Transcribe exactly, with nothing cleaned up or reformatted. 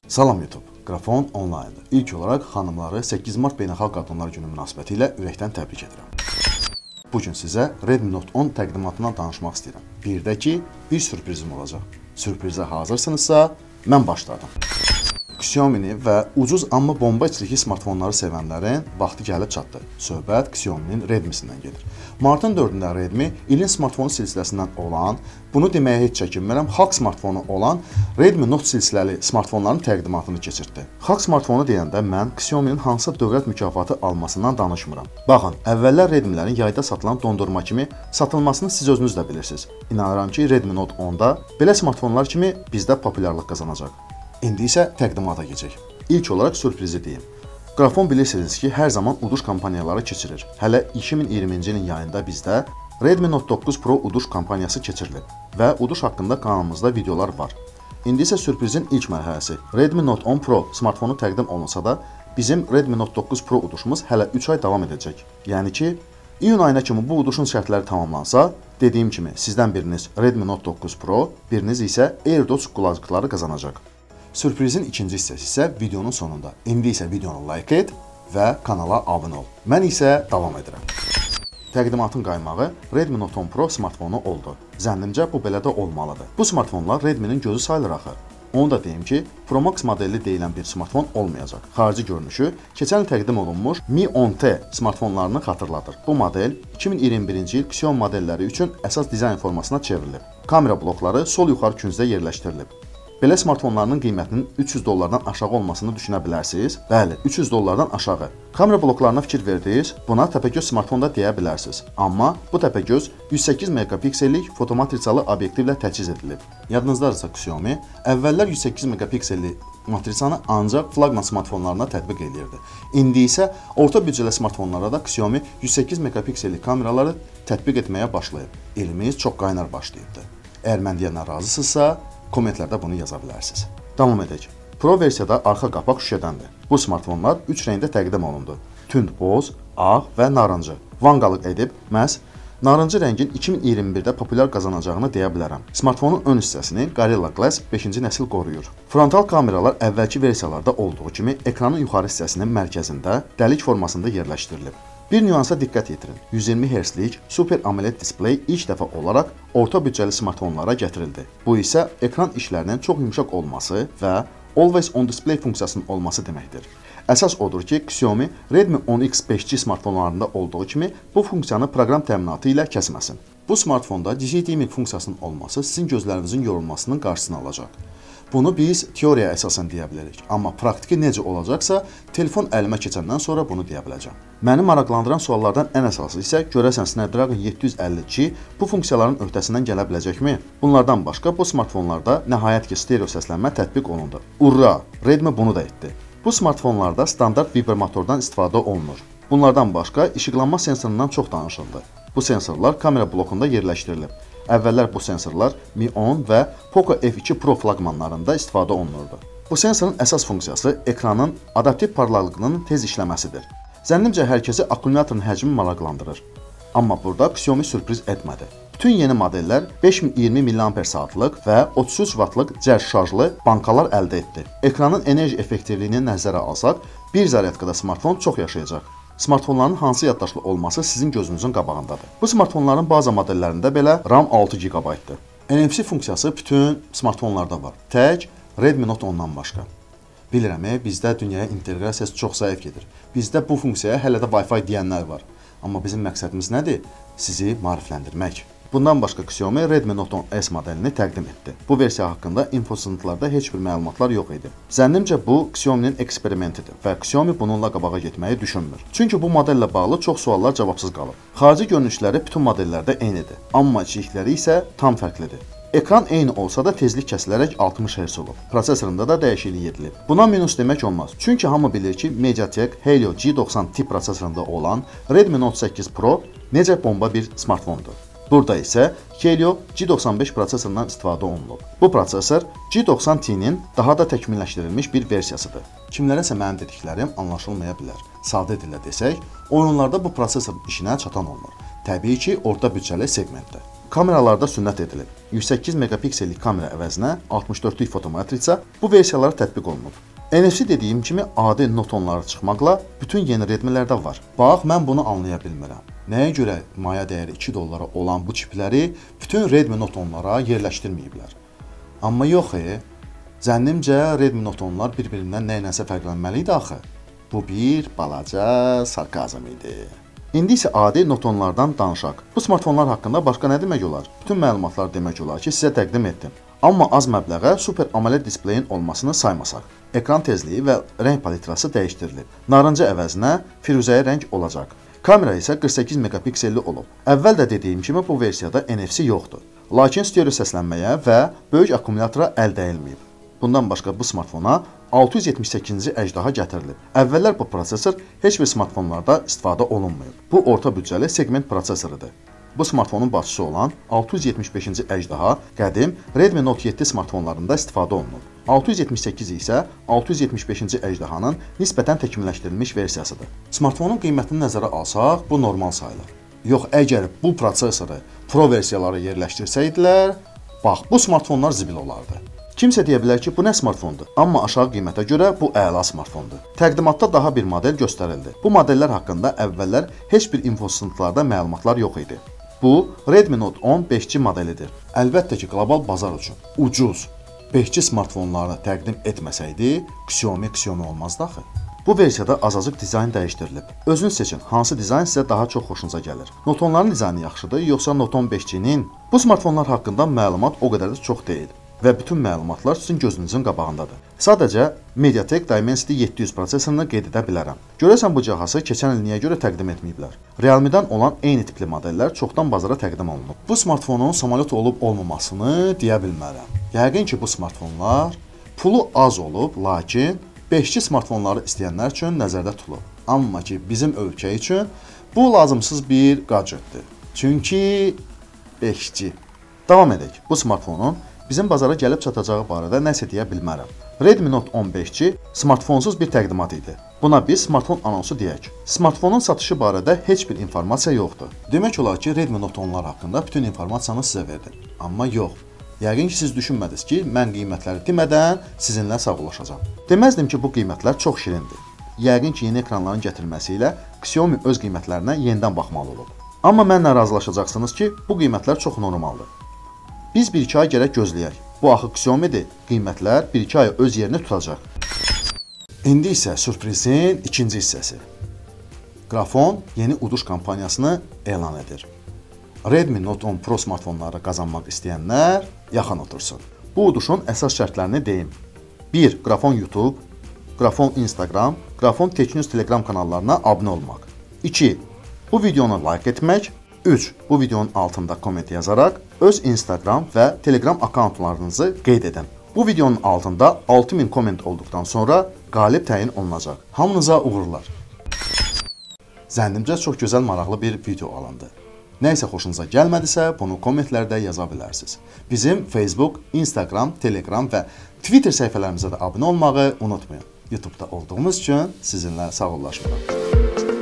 Salam YouTube, Qrafon onlayndır. İlk olaraq xanımları səkkiz mart Beynəlxalq Qadınlar Günü münasibəti ilə ürəkdən təbrik edirəm. Bugün sizə Redmi Note on təqdimatından danışmaq istəyirəm. Bir də ki, bir sürprizim olacaq. Sürprizə hazırsınızsa, mən başladım. Xiaomi-ni və ucuz amma bomba içlikli smartfonları sevənlərin vaxtı gəlib çatdı. Söhbət Xiaomi-nin Redmi-sindən gedir. Martın dördündə Redmi ilin smartfonu silsiləsindən olan, bunu deməyə heç çəkinmirəm, xalq smartfonu olan Redmi Note silsiləli smartfonların təqdimatını keçirtdi. Xalq smartfonu deyəndə mən Xiaomi-nin hansı dövlət mükafatı almasından danışmıram. Baxın, əvvəllər Redmi-lərin yayda satılan dondurma kimi satılmasını siz özünüz də bilirsiniz. İnanıram ki, Redmi Note onda belə smartfonlar kimi bizdə populyarlıq qazanacaq. İndi isə təqdimata keçək. İlk olaraq sürprizi deyim. Qrafon bilirsiniz ki, hər zaman uduş kampaniyaları keçirir. Hələ iki min iyirminci ilin yayında bizdə Redmi Note doqquz Pro uduş kampaniyası keçirilib və uduş haqqında kanalımızda videolar var. İndi isə sürprizin ilk mərhələsi. Redmi Note on Pro smartfonu təqdim olunsa da, bizim Redmi Note doqquz Pro uduşumuz hələ üç ay davam edəcək. Yəni ki, iyun ayına kimi bu uduşun şərtləri tamamlansa, dediyim kimi, sizdən biriniz Redmi Note doqquz Pro, biriniz isə AirDots qulaqlıqları qazanacaq. Sürprizin ikinci hissəsi isə videonun sonunda. İndi isə videonu like et və kanala abunə ol. Mən isə davam edirəm. Təqdimatın qaymağı Redmi Note on Pro smartfonu oldu. Zənnimcə bu belə də olmalıdır. Bu smartfonlar Redmi-nin gözü sayılır axı. Onu da deyim ki, Pro Max modelli deyilən bir smartfon olmayacaq. Xarici görünüşü keçən il təqdim olunmuş Mi on T smartfonlarını xatırladır. Bu model iki min iyirmi birinci il Xiaomi modelləri üçün əsas dizayn formasına çevrilib. Kamera blokları sol yuxarı küncdə yerləşdirilib. Belə smartfonlarının qiymətinin üç yüz dollardan aşağı olmasını düşünə bilərsiniz. Bəli, üç yüz dollardan aşağı. Kamera bloklarına fikir verdiniz, buna təpəgöz smartfon da deyə bilərsiniz. Amma bu təpəgöz yüz səkkiz megapiksellik fotomatrisalı obyektivlə təchiz edilib. Yadınızdadırsa Xiaomi əvvəllər yüz səkkiz megapiksellik matrisanı ancaq flaqman smartfonlarına tətbiq edirdi. İndi isə orta büdcəli smartfonlara da Xiaomi yüz səkkiz megapiksellik kameraları tətbiq etməyə başlayıb. İlimiz çox qaynar başlayıbdı. Əgər mən deyənə razısınızsa, kommentlərdə bunu yaza bilərsiniz. Davam edək. Pro versiyada arxa qapaq şüşədəndir. Bu smartfonlar üç rəngdə təqdim olundu. Tünd boz, ağ və narıncı. Vanqalıq edib məhz narıncı rəngin iki min iyirmi birdə populyar qazanacağını deyə bilərəm. Smartfonun ön hissəsini Gorilla Glass beşinci nəsil qoruyur. Frontal kameralar əvvəlki versiyalarda olduğu kimi ekranın yuxarı hissəsinin mərkəzində dəlik formasında yerləşdirilib. Bir nüansa diqqət yetirin. yüz iyirmi hertzlik Super AMOLED displey ilk dəfə olaraq orta büdcəli smartfonlara gətirildi. Bu isə ekran işlərinin çox yumşaq olması və Always on Display funksiyasının olması deməkdir. Əsas odur ki, Xiaomi Redmi on X beş G smartfonlarında olduğu kimi bu funksiyanı proqram təminatı ilə kəsməsin. Bu smartfonda Digital Image funksiyasının olması sizin gözlərinizin yorulmasının qarşısını alacaq. Bunu biz teoriyaya əsasən deyə bilərik, amma praktiki necə olacaqsa, telefon əlimə keçəndən sonra bunu deyə biləcəm. Məni maraqlandıran suallardan ən əsası isə görəsən Snapdragon yeddi yüz əlli iki bu funksiyaların öhdəsindən gələ biləcəkmi? Bunlardan başqa bu smartfonlarda nəhayət ki stereo səslənmə tətbiq olundu. Urra! Redmi bunu da etdi. Bu smartfonlarda standart vibratordan istifadə olunur. Bunlardan başqa işıqlanma sensorundan çox danışıldı. Bu sensorlar kamera blokunda yerləşdirilib. Əvvəllər bu sensorlar Mi on və Poco F iki Pro flaqmanlarında istifadə olunurdu. Bu sensorun əsas funksiyası ekranın adaptiv parlaqlığının tez işləməsidir. Zənnimcə hər kəsi akkumulyatorun həcmi maraqlandırır. Amma burada Xiaomi sürpriz etmədi. Bütün yeni modellər beş min iyirmi milliamper saatlıq və otuz üç vatlıq cərg şarjlı bankalar əldə etdi. Ekranın enerji effektivliyini nəzərə alsaq, bir zaryadkada smartfon çox yaşayacaq. Smartfonların hansı yaddaşlı olması sizin gözünüzün qabağındadır. Bu smartfonların baza modellərində belə RAM altı giqabaytdır. N F C funksiyası bütün smartfonlarda var. Tək Redmi Note ondan başqa. Bilirəm, bizdə dünyaya inteqrasiyası çox zəif gedir. Bizdə bu funksiyaya hələ də Wi-Fi deyənlər var. Amma bizim məqsədimiz nədir? Sizi maarifləndirmək. Bundan başqa Xiaomi Redmi Note on S modelini təqdim etdi. Bu versiya haqqında infosıntılarda heç bir məlumatlar yox idi. Zənnimcə bu Xiaomi-nin eksperimentidir və Xiaomi bununla qabağa getməyi düşünmür. Çünki bu modellə bağlı çox suallar cavabsız qalıb. Xarici görünüşləri bütün modellərdə eynidir, amma içlikləri isə tam fərqlidir. Ekran eyni olsa da tezlik kəsilərək altmış hertz olub. Prosesorunda da dəyişiklik edilib. Buna minus demək olmaz. Çünki hamı bilir ki, MediaTek Helio G doxsan tip prosesorunda olan Redmi Note səkkiz Pro necə bomba bir smartfondur. Burada isə Helio G doxsan beş prosesorundan istifadə olunub. Bu prosesor G doxsan T'nin daha da təkmilləşdirilmiş bir versiyasıdır. Kimlərəsə mənim dediklərim anlaşılmaya bilər. Sadə dillə desək, oyunlarda bu prosesorun işinə çatan olmur. Təbii ki, orta büdcəli segmentdə. Kameralarda sünnət edilib. yüz səkkiz megapiksellik kamera əvəzinə altmış dörtlük fotomatriça bu versiyalara tətbiq olunub. N F C dediyim kimi adi Note onları çıxmaqla bütün yeni Redmi-lərdə var. Bax, mən bunu anlaya bilmirəm. Nəyə görə maya dəyəri iki dollara olan bu çipləri bütün Redmi Note onlara yerləşdirməyiblər? Amma yox, e, zənnimcə Redmi Note onlar bir-birindən nə-nəsə fərqlənməli idi axı. Bu bir balaca sarkazm idi. İndi isə adi Note onlardan danışaq. Bu smartfonlar haqqında başqa nə demək olar? Bütün məlumatlar demək olar ki, sizə təqdim etdim. Amma az məbləğə Super AMOLED displeyin olmasını saymasaq. Ekran tezliyi və rəng palitrası dəyişdirilib. Narıncı əvəzinə firuzəyi rəng olacaq. Kamera isə qırx səkkiz megapikselli olub. Əvvəl də dediyim kimi bu versiyada N F C yoxdur. Lakin stereo səslənməyə və böyük akkumulyatora əl dəyilməyib. Bundan başqa bu smartfona altı yüz yetmiş səkkizinci əjdaha gətirilib. Əvvəllər bu prosesor heç bir smartfonlarda istifadə olunmayıb. Bu orta büdcəli segment prosesorudur. Bu smartfonun başçısı olan altı yüz yetmiş beşinci əjdaha qədim Redmi Note yeddi smartfonlarında istifadə olunub. altı yüz yetmiş səkkiz isə altı yüz yetmiş beşinci əjdahanın nisbətən təkmilləşdirilmiş versiyasıdır. Smartfonun qiymətini nəzərə alsaq, bu normal sayılır. Yox, əgər bu prosesoru Pro versiyaları yerləşdirsəydilər, bax, bu smartfonlar zibil olardı. Kimsə deyə bilər ki, bu nə smartfondur? Amma aşağı qiymətə görə bu əla smartfondur. Təqdimatda daha bir model göstərildi. Bu modellər haqqında əvvəllər heç bir infosıntılarda məlumatlar yox idi. Bu, Redmi Note on beş G modelidir. Əlbəttə ki, qlobal bazar üçün ucuz beş G smartfonlarını təqdim etməsəydi, Xiaomi Xiaomi olmazdı axı. Bu versiyada azacıq dizayn dəyişdirilib. Özünüz seçin, hansı dizayn sizə daha çox xoşunuza gəlir. Note onların dizaynı yaxşıdır, yoxsa Note on beş G'nin? Bu smartfonlar haqqında məlumat o qədər də çox deyil və bütün məlumatlar sizin gözünüzün qabağındadır. Sadəcə MediaTek Dimensity yeddi yüz prosesorunu qeyd edə bilərəm. Görəsən bu cihazı keçən il niyə görə təqdim etməyiblər? Realme-dən olan eyni tipli modellər çoxdan bazara təqdim olunub. Bu smartfonun samolyot olub olmamasını deyə bilmərəm. Yəqin ki, bu smartfonlar pulu az olub, lakin beş G smartfonları istəyənlər üçün nəzərdə tutulub. Amma ki, bizim ölkə üçün bu lazımsız bir gadgetdir. Çünki beş G. Davam edək. Bu smartfonun bizim bazara gəlib çatacağı barədə nəsə deyə bilmərəm. Redmi Note on beş G smartfonsuz bir təqdimat idi. Buna biz smartfon anonsu deyək. Smartfonun satışı barədə heç bir informasiya yoxdur. Demək olar ki, Redmi Note onlar haqqında bütün informasiyanı sizə verdim. Amma yox. Yəqin ki, siz düşünmədiniz ki, mən qiymətləri demədən sizinlə sağollaşacağam. Deməzdim ki, bu qiymətlər çox şirindir. Yəqin ki, yeni ekranların gətirilməsi ilə Xiaomi öz qiymətlərinə yenidən baxmalı olub. Amma mənlə razılaşacaqsınız ki, bu qiymətlər çox normaldır. Biz bir iki ay gərək gözləyək. Bu axı Xiaomi'dir. Qiymətlər bir iki ay öz yerini tutacaq. İndi isə sürprizin ikinci hissəsi. Qrafon yeni uduş kampaniyasını elan edir. Redmi Note on Pro smartfonları qazanmaq istəyənlər yaxın otursun. Bu uduşun əsas şərtlərini deyim. bir. Qrafon YouTube, Qrafon Instagram, Qrafon Teknews Telegram kanallarına abunə olmaq. iki. Bu videonu like etmək. üç. Bu videonun altında komment yazaraq öz Instagram və Telegram akkauntlarınızı qeyd edin. Bu videonun altında altı min komment olduqdan sonra qalib təyin olunacaq. Hamınıza uğurlar. Zənnimcə çox gözəl, maraqlı bir video alındı. Nəysə xoşunuza gəlmədisə, bunu kommentlərdə yaza bilərsiniz. Bizim Facebook, Instagram, Telegram və Twitter səhifələrimizə də abunə olmağı unutmayın. YouTube'da olduğumuz üçün sizinlə sağollaşmıram.